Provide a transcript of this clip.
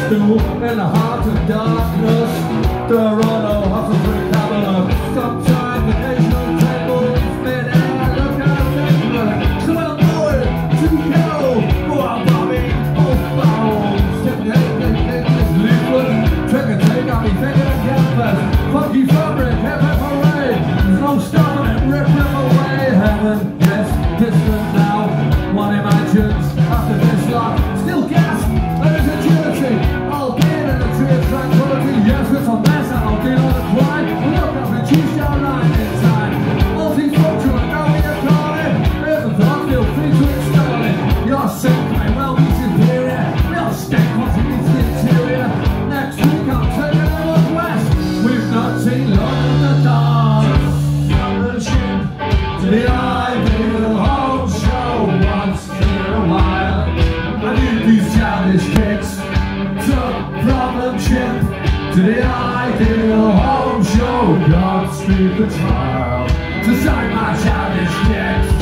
still in the heart of darkness. There are no hustles with cavalry. Sometimes occasional tables mid-air look at a finger. So I'm going to go. Go out, Bobby. Both barrels. Take this leaflet. Take a take. I'll be taking a canvas. Funky fabric. Heavy parade. There's no stopping it. Rip them away. Heaven, yes, distant now. One imagines after this lot. Still gasp. There's agility. I'll be in the tree of tranquility. Yes, it's a mess. I'll get on the climb. Look up and choose down line in time. Multifunctional, now we are calling. Here's a thought, feel free to install it. Your sick may well be superior. We'll stay contributes the interior. Next week I'm taking a look west. We've not seen London the dance. From the ship to the ideal home show once in a while. I need these childish kicks. Problem chip to the ideal home show. Godspeed the trial to sign my childish kicks.